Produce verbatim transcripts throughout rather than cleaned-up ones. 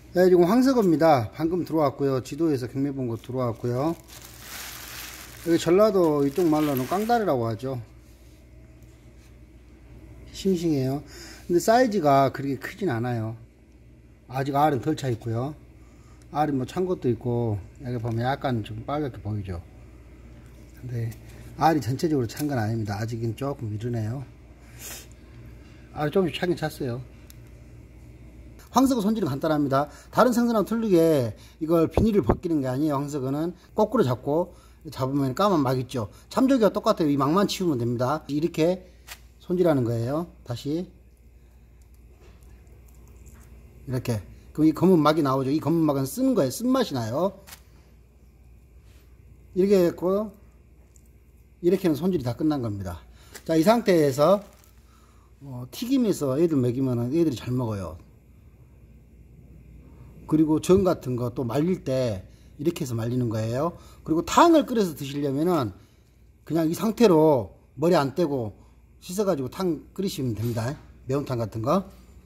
네, 지금 황석어입니다. 방금 들어왔고요. 지도에서 경매 본 거 들어왔고요. 여기 전라도 이쪽 말로는 깡다리라고 하죠. 싱싱해요. 근데 사이즈가 그렇게 크진 않아요. 아직 알은 덜 차 있고요. 알이 뭐 찬 것도 있고, 여기 보면 약간 좀 빨갛게 보이죠. 근데 알이 전체적으로 찬 건 아닙니다. 아직은 조금 미르네요. 알이 조금씩 차긴 찼어요. 황석어 손질은 간단합니다. 다른 생선하고 틀리게 이걸 비닐을 벗기는 게 아니에요. 황석어는 거꾸로 잡고 잡으면 까만 막 있죠. 참조기와 똑같아요. 이 막만 치우면 됩니다. 이렇게 손질하는 거예요. 다시 이렇게. 그럼 이 검은 막이 나오죠. 이 검은 막은 쓴 거예요. 쓴맛이 나요. 이렇게 했고, 이렇게 하면 손질이 다 끝난 겁니다. 자, 이 상태에서 어, 튀김해서 애들 먹이면 애들이 잘 먹어요. 그리고 전 같은 거 또 말릴 때 이렇게 해서 말리는 거예요. 그리고 탕을 끓여서 드시려면은 그냥 이 상태로 머리 안 떼고 씻어가지고 탕 끓이시면 됩니다. 매운탕 같은 거.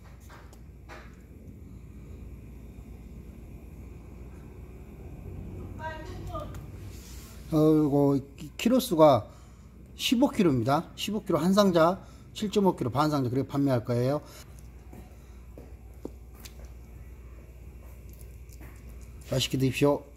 어, 이거 키로수가 십오 킬로그램입니다. 십오 킬로그램 한 상자, 칠 점 오 킬로그램 반 상자 그렇게 판매할 거예요. 맛있게 드십시오.